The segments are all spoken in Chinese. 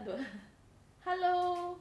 对 ，Hello。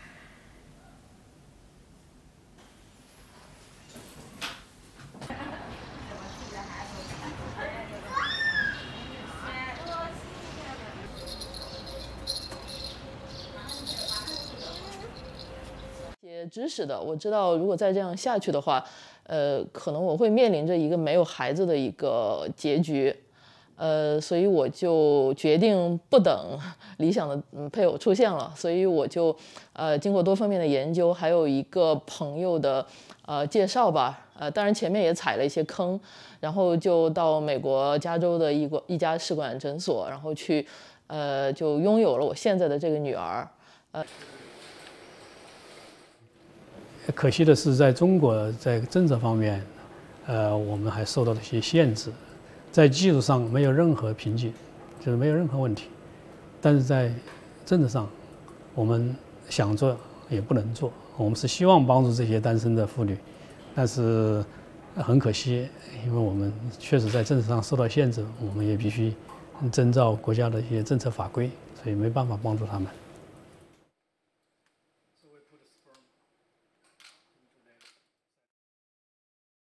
些知识的，我知道如果再这样下去的话，可能我会面临着一个没有孩子的一个结局，所以我就决定不等理想的配偶出现了，所以我就经过多方面的研究，还有一个朋友的介绍吧，当然前面也踩了一些坑，然后就到美国加州的一家试管诊所，然后去就拥有了我现在的这个女儿， 可惜的是，在中国在政策方面，我们还受到了一些限制，在技术上没有任何瓶颈，就是没有任何问题，但是在政治上，我们想做也不能做。我们是希望帮助这些单身的妇女，但是很可惜，因为我们确实在政治上受到限制，我们也必须遵照国家的一些政策法规，所以没办法帮助他们。